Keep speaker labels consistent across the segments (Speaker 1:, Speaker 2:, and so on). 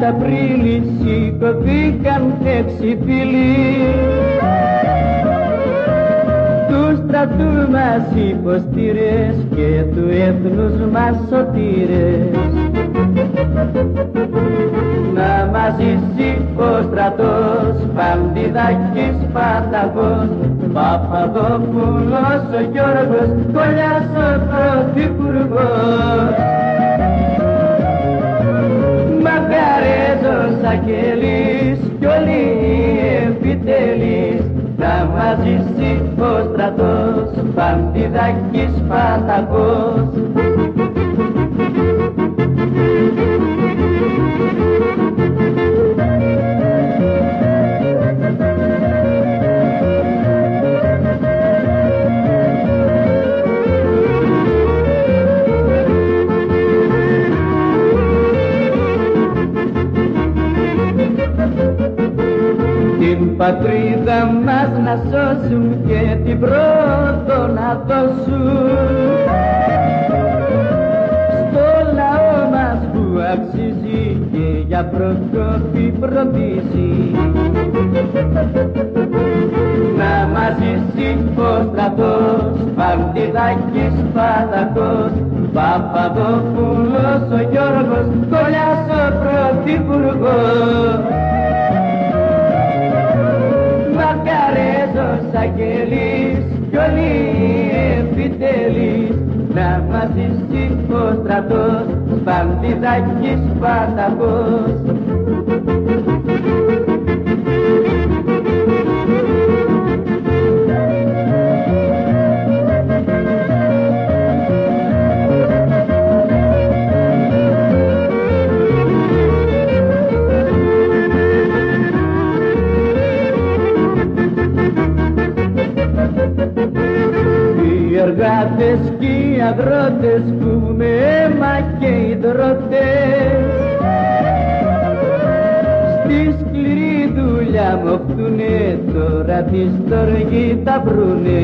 Speaker 1: Απρίλη σηκωθήκαν 6 φίλοι του στρατού μας υποστήρες και του έθνους μας σωτήρες. Να μας ζήσει ο στρατός, Παντιδάκης Παταγός, Παπαδόπουλος ο Γιώργος, Κολλιάς ο πρωθυπουργός. Μακαρέζος Αγγελής κι όλοι οι επιτελείς, να μας ζήσει ο στρατός, Παντιδάκης Παταγός. Την πατρίδα μας να σώσουν και την πρόοδο να δώσουν στο λαό μας που αξίζει και για προκόπη προδίζει. Να μας ζήσει ο στρατός, Παντιδάκης Παταγός, Παπαδόπουλος ο Γιώργος, Κολλιάς ο πρωθυπουργός. Μακαρέζος Αγγελής κι όλοι οι επιτελείς, να μας ζήσει ο στρατός, Παντιδάκης Παταγός. Οι εργάτες και οι αγρότες που με αίμα και οι δρότες στη σκληρή δουλειά μοχτούνε, τώρα τη στοργή τα βρούνε.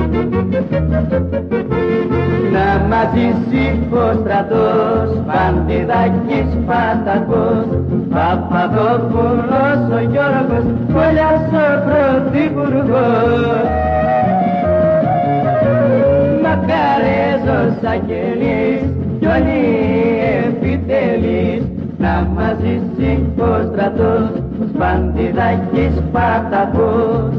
Speaker 1: Να μας ζήσει ο στρατός, Παντιδάκης Παταγός, Παπαδόπουλος ο Γιώργος, Κολλιάς ο πρωθυπουργός. Μακαρέζος Αγγελής κι όλοι οι επιτελείς, να μας ζήσει ο στρατός, Παντιδάκης Παταγός.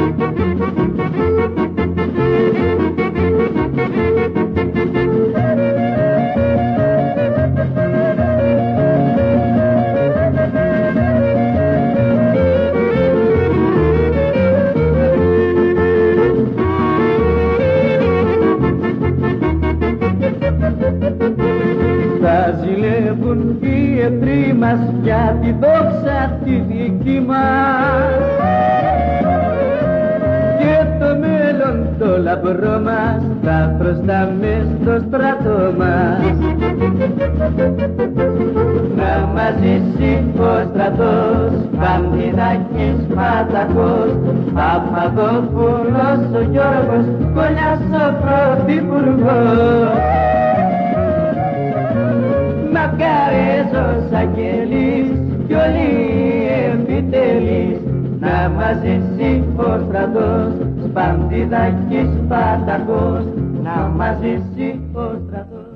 Speaker 1: Θα ζηλεύουν οι εχθροί μας για τη δόξα τη δική μας και το μέλλον το λαμπρό μας θα προστάμε στο στρατό μας. Να μας ζήσει ο στρατός, Παντιδάκης Παταγός, Παπαδόπουλος ο Γιώργος, Κολλιάς ο πρωθυπουργός. Μακαρέζος Αγγελής κι όλοι οι επιτελείς, να μας ζήσει ο στρατός, Παντιδάκης Παταγός, να μας ζήσει ο στρατός.